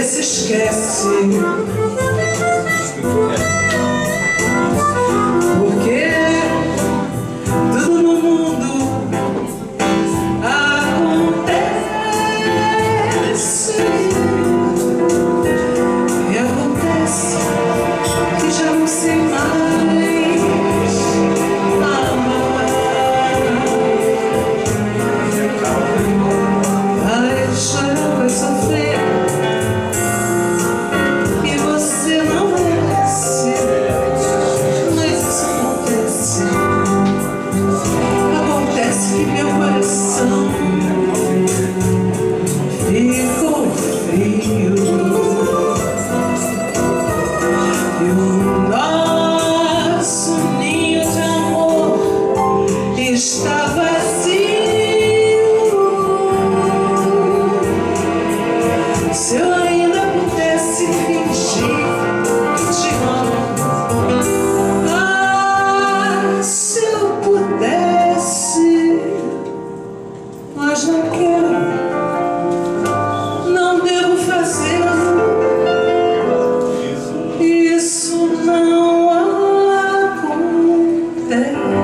se esquece. Porque tudo no mundo acontece. E acontece que já não sei mais amar. Vai chorar, vai sofrer, e você não merece. Mas isso acontece. Acontece que meu coração ficou frio. E o nosso ninho de amor está vazio. Se eu ainda pudesse fingir que te amo, se eu pudesse, mas não quero, não devo fazê-lo. Isso não acontece.